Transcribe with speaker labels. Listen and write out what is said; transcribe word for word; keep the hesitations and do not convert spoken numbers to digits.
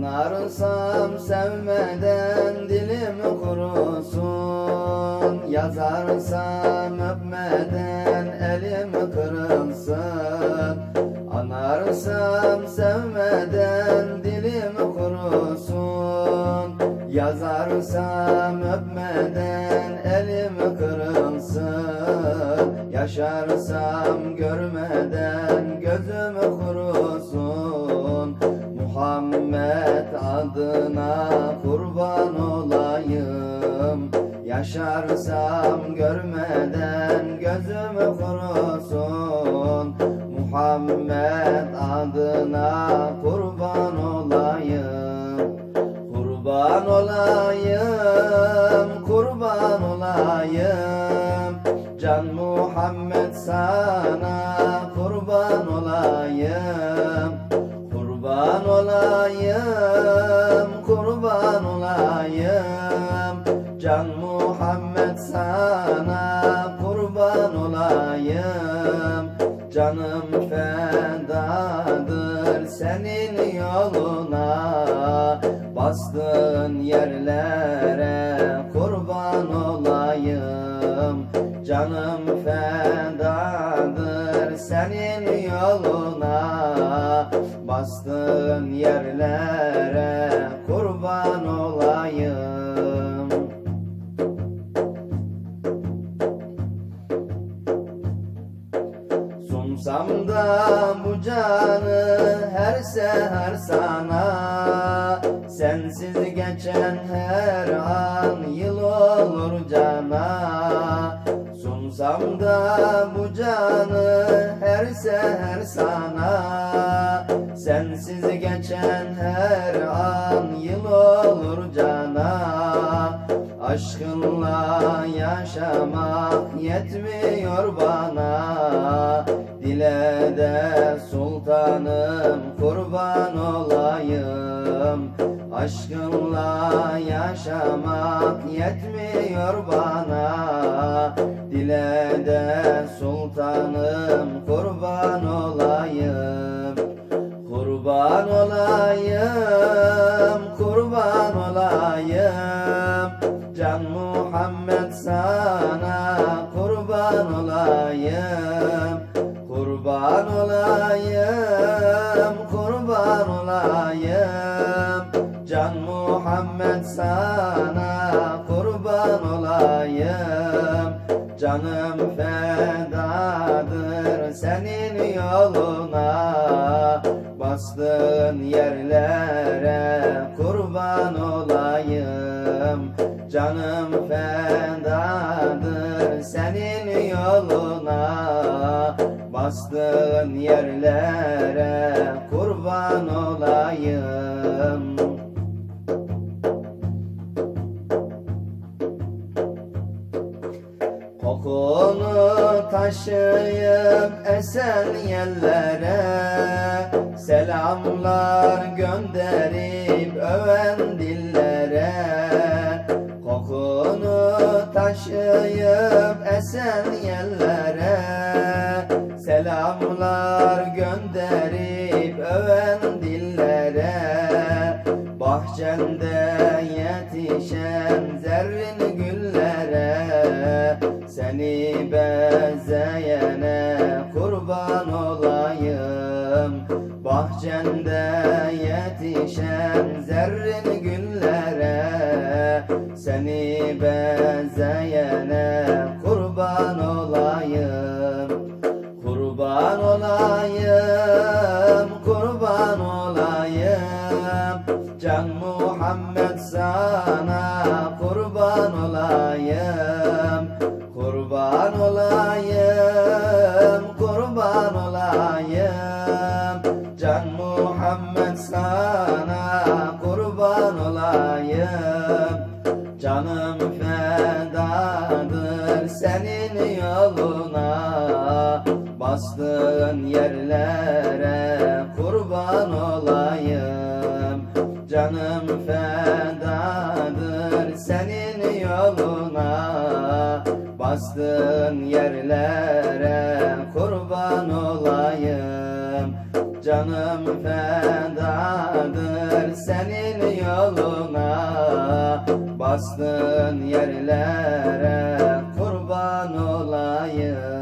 Speaker 1: Anarsam sevmeden dilim kurusun, yazarsam öpmeden elim kırılsın. Anarsam sevmeden dilim kurusun, yazarsam öpmeden elim kırılsın. Yaşarsam görmeden gözüm kurusun. Muhammed adına kurban olayım. Yaşarsam görmeden gözüm kurusun. Muhammed adına kurban olayım. Kurban olayım, kurban olayım. Can Muhammed sana kurban olayım. Kurban olayım, kurban olayım. Can Muhammed sana kurban olayım. Canım fedadır senin yoluna. Bastığın yerlere kurban olayım. Canım fedadır senin yoluna. Bastığın yerlere kurban olayım. Sunsam da bu canı her seher sana. Sensiz geçen her an yıl olur cana. Sunsam da bu canı her seher sana. Sensiz geçen her an yıl olur cana. Aşkınla yaşamak yetmiyor bana. Dile de sultanım kurban olayım. Aşkınla yaşamak yetmiyor bana. Dile de sultanım kurban olayım. Kurban olayım, kurban olayım. Can Muhammed sana kurban olayım. Kurban olayım, kurban olayım. Can Muhammed sana kurban olayım. Canım fedadır senin yoluna. Bastığın yerlere kurban olayım. Canım fedadır senin yoluna. Bastığın yerlere kurban olayım. Kokunu taşıyıp esen yerlere selamlar gönderip öven dillere. Kokunu taşıyıp esen yerlere selamlar gönderip öven dillere. Bahçende yetişen zerrin güllere seni bezeyene kurban olayım. Bahçende yetişen zerrin güllere seni bezeyene kurban olayım. Kurban olayım, kurban olayım. Can Muhammed sana kurban olayım. Kurban olayım, kurban olayım. Can Muhammed sana kurban olayım. Canım fedadır senin yoluna. Bastığın yerlere kurban olayım. Canım fedadır senin yoluna. Bastığın yerlere kurban olayım. Canım fedadır senin yoluna, bastığın yerlere kurban olayım.